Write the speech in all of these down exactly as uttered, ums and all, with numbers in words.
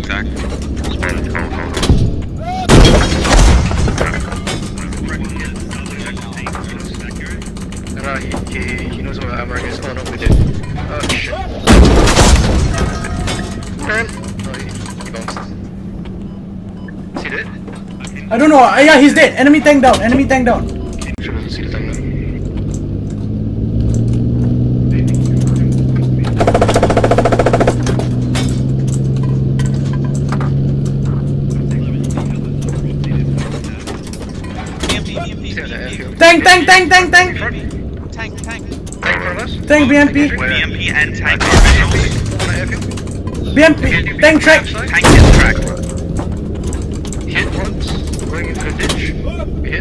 Jack. Spotted, hold, hold, hold. No, he, he, he knows what armor is. Oh no, we did. Oh shit. Turn! Oh, he, he bounced. Is he dead? I don't know. Uh, yeah, he's dead. Enemy tank down. Enemy tank down. Okay, sure doesn't see the tank now. Tank, tank, tank, tank, tank. Tank, tank. Tank from us? Tank B M P. B M P and tank. B M P. Tank track. Tank is tracked. Hit once. Going into the ditch. Hit.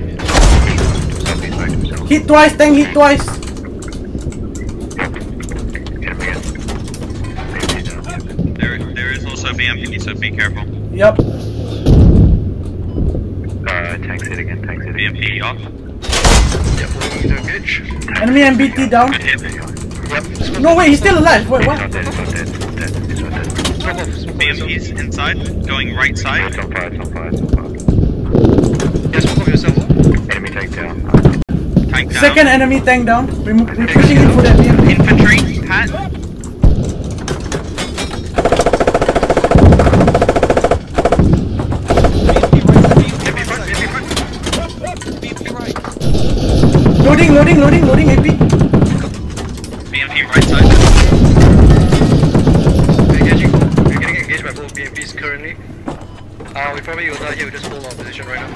Hit twice. Tank hit twice. There, there is also B M P, so be careful. Yep. Uh, tanks hit again, tanks hit B again. M P off. Yep, going into the ditch. Enemy M B T down. Good hit. Yep. No wait, he's still alive. Wait, It's what? not dead, it's not dead, it's dead, it's not dead. Smoke off, smoke B M P's inside, going right side. It's on fire, it's on fire, it's on fire. Yeah, smoke off yourself. Enemy tank down. Tank down. Second enemy tank down. We're, we're pushing in for that B M P. Infantry, Pat. Loading, loading, loading, loading A P. B M P right side. We're engaging. We're getting engaged by both B M Ps currently. Uh, we probably will die here. We just hold our position right now.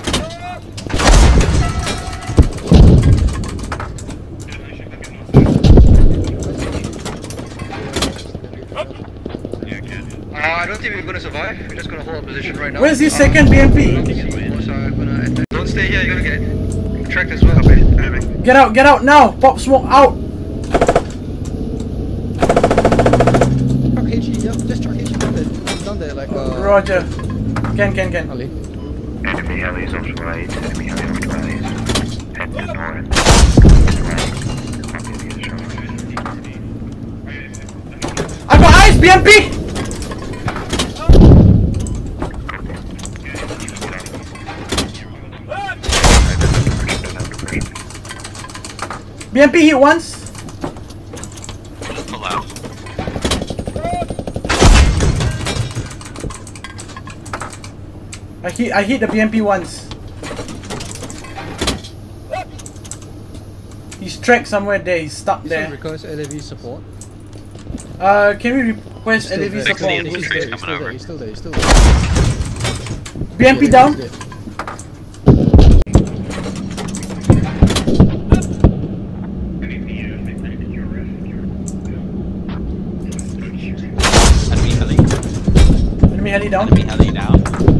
Uh, I don't think we're gonna survive. We're just gonna hold our position right now. Where's the uh, second B M P? Don't stay here. You're gonna get tracked as well. Get out, get out now. Pop smoke out. Truck H E, yep, just truck H E down there, down there like uh... Roger. Can, can, can. Ali. Enemy helis off to right, enemy heli off to right. Head to north. I got eyes, B M P. B M P hit once. Pull out. I hit I hit the B M P once. He's tracked somewhere there, he's stuck This one there. requires L A V support. Uh can we request L A V He's support? Sixteen. He's Infantry's there, he's coming still there, over. he's still there, he's still there. B M P down. He's there. Enemy heli. Enemy heli down. Enemy heli down.